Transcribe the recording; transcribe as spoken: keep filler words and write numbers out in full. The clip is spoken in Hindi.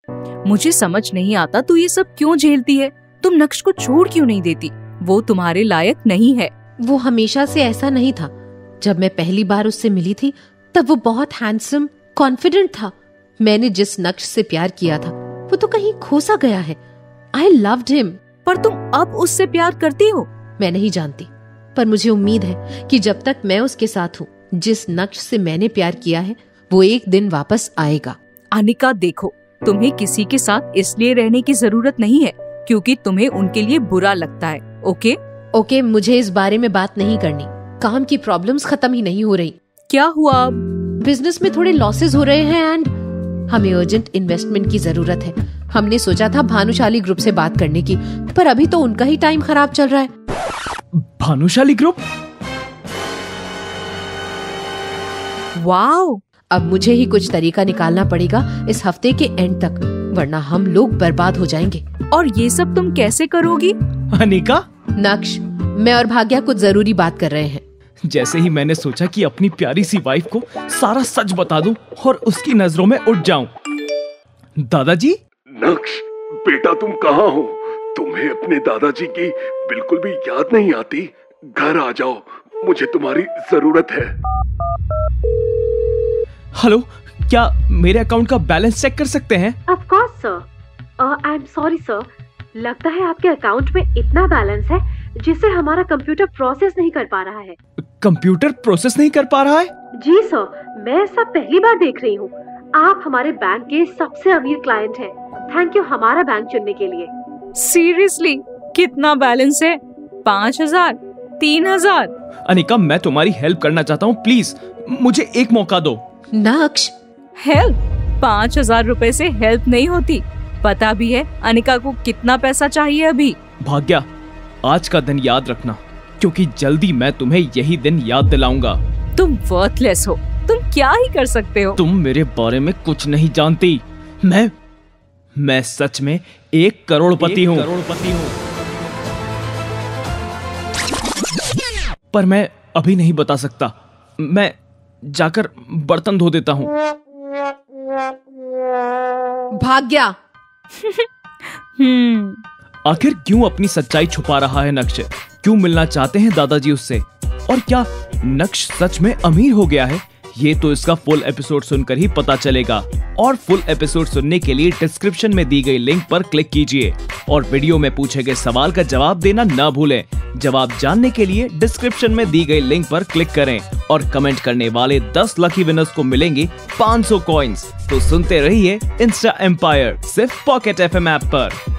मुझे समझ नहीं आता तू ये सब क्यों झेलती है। तुम नक्श को छोड़ क्यों नहीं देती? वो तुम्हारे लायक नहीं है। वो हमेशा से ऐसा नहीं था। जब मैं पहली बार उससे मिली थी तब वो बहुत हैंडसम, कॉन्फिडेंट था। मैंने जिस नक्श से प्यार किया था वो तो कहीं खो सा गया है। I loved him. पर तुम अब उससे प्यार करती हो? मैं नहीं जानती, पर मुझे उम्मीद है कि जब तक मैं उसके साथ हूँ, जिस नक्श से मैंने प्यार किया है वो एक दिन वापस आएगा। अनिका देखो, तुम्हें किसी के साथ इसलिए रहने की जरूरत नहीं है क्योंकि तुम्हें उनके लिए बुरा लगता है। ओके ओके मुझे इस बारे में बात नहीं करनी। काम की प्रॉब्लम्स खत्म ही नहीं हो रही। क्या हुआ अब? बिजनेस में थोड़े लॉसेस हो रहे हैं एंड हमें अर्जेंट इन्वेस्टमेंट की जरूरत है। हमने सोचा था भानुशाली ग्रुप से बात करने की, पर अभी तो उनका ही टाइम खराब चल रहा है। भानुशाली ग्रुप? वाओ! अब मुझे ही कुछ तरीका निकालना पड़ेगा इस हफ्ते के एंड तक, वरना हम लोग बर्बाद हो जाएंगे। और ये सब तुम कैसे करोगी? अनिका, नक्श, मैं और भाग्या कुछ जरूरी बात कर रहे हैं। जैसे ही मैंने सोचा कि अपनी प्यारी सी वाइफ को सारा सच बता दूं और उसकी नजरों में उठ जाऊं। दादाजी? नक्श, बेटा तुम कहाँ हो? तुम्हें अपने दादाजी की बिल्कुल भी याद नहीं आती? घर आ जाओ, मुझे तुम्हारी जरूरत है। हेलो, क्या मेरे अकाउंट का बैलेंस चेक कर सकते हैं? Of course sir. I am sorry sir, लगता है आपके अकाउंट में इतना बैलेंस है जिसे हमारा कंप्यूटर प्रोसेस नहीं कर पा रहा है। कंप्यूटर प्रोसेस नहीं कर पा रहा है? जी सर, मैं ऐसा पहली बार देख रही हूँ। आप हमारे बैंक के सबसे अमीर क्लाइंट हैं। थैंक यू हमारा बैंक चुनने के लिए। सीरियसली, कितना बैलेंस है? पाँच हजार? तीन हजार? अनिका, मैं तुम्हारी हेल्प करना चाहता हूँ, प्लीज मुझे एक मौका दो। नक्श, हेल्प? पाँच हजार रुपए से हेल्प नहीं होती। पता भी है अनिका को कितना पैसा चाहिए अभी। भाग्या, आज का दिन याद रखना, क्योंकि जल्दी मैं तुम्हें यही दिन याद दिलाऊंगा। तुम वर्थलेस हो, तुम क्या ही कर सकते हो? तुम मेरे बारे में कुछ नहीं जानती। मैं मैं सच में एक करोड़पति हूँ। करोड़पति हूँ। पर मैं अभी नहीं बता सकता। मैं जाकर बर्तन धो देता हूँ। भाग्या। हम्म आखिर क्यों अपनी सच्चाई छुपा रहा है नक्श? क्यों मिलना चाहते हैं दादाजी उससे? और क्या नक्श सच में अमीर हो गया है? ये तो इसका फुल एपिसोड सुनकर ही पता चलेगा। और फुल एपिसोड सुनने के लिए डिस्क्रिप्शन में दी गई लिंक पर क्लिक कीजिए और वीडियो में पूछे गए सवाल का जवाब देना ना भूलें। जवाब जानने के लिए डिस्क्रिप्शन में दी गई लिंक पर क्लिक करें और कमेंट करने वाले दस लकी विनर्स को मिलेंगे पाँच सौ कॉइंस। तो सुनते रहिए इंस्टा एम्पायर, सिर्फ पॉकेट एफएम ऐप पर।